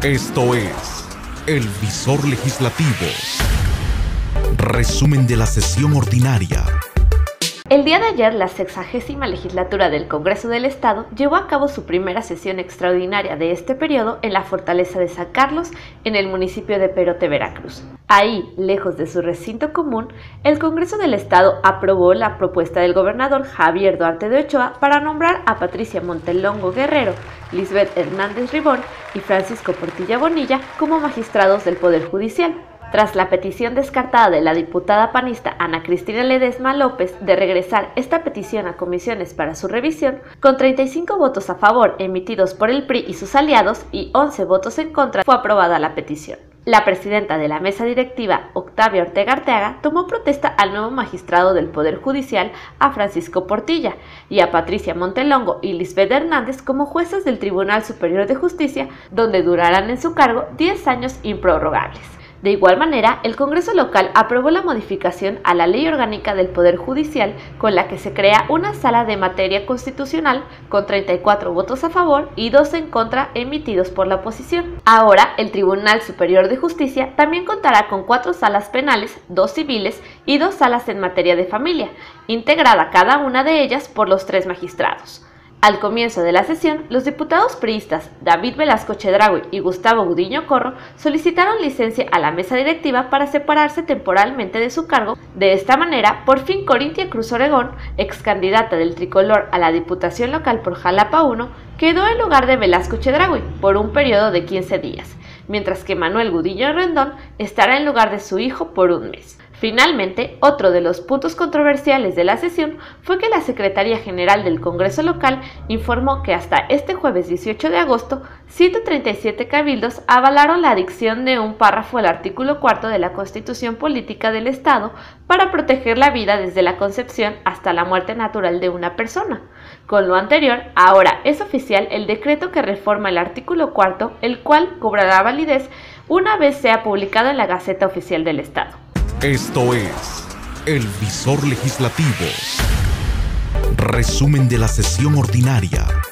Esto es El Visor Legislativo. Resumen de la sesión ordinaria. El día de ayer, la 60ª legislatura del Congreso del Estado llevó a cabo su primera sesión extraordinaria de este periodo en la Fortaleza de San Carlos, en el municipio de Perote, Veracruz. Ahí, lejos de su recinto común, el Congreso del Estado aprobó la propuesta del gobernador Javier Duarte de Ochoa para nombrar a Patricia Montelongo Guerrero, Lisbeth Hernández Ribón y Francisco Portilla Bonilla como magistrados del Poder Judicial. Tras la petición descartada de la diputada panista Ana Cristina Ledesma López de regresar esta petición a comisiones para su revisión, con 35 votos a favor emitidos por el PRI y sus aliados y 11 votos en contra, fue aprobada la petición. La presidenta de la mesa directiva, Octavia Ortega Arteaga, tomó protesta al nuevo magistrado del Poder Judicial, a Francisco Portilla, y a Patricia Montelongo y Lisbeth Hernández como jueces del Tribunal Superior de Justicia, donde durarán en su cargo 10 años improrrogables. De igual manera, el Congreso local aprobó la modificación a la Ley Orgánica del Poder Judicial, con la que se crea una sala de materia constitucional con 34 votos a favor y 2 en contra emitidos por la oposición. Ahora, el Tribunal Superior de Justicia también contará con 4 salas penales, 2 civiles y 2 salas en materia de familia, integrada cada una de ellas por los 3 magistrados. Al comienzo de la sesión, los diputados priistas David Velasco Chedraui y Gustavo Gudiño Corro solicitaron licencia a la mesa directiva para separarse temporalmente de su cargo. De esta manera, por fin Corintia Cruz Oregón, ex candidata del tricolor a la diputación local por Jalapa 1, quedó en lugar de Velasco Chedraui por un periodo de 15 días, mientras que Manuel Gudiño Rendón estará en lugar de su hijo por un mes. Finalmente, otro de los puntos controversiales de la sesión fue que la Secretaría General del Congreso local informó que hasta este jueves 18 de agosto, 137 cabildos avalaron la adicción de un párrafo al artículo 4 de la Constitución Política del Estado para proteger la vida desde la concepción hasta la muerte natural de una persona. Con lo anterior, ahora es oficial el decreto que reforma el artículo 4, el cual cobrará validez una vez sea publicado en la Gaceta Oficial del Estado. Esto es El Visor Legislativo. Resumen de la sesión ordinaria.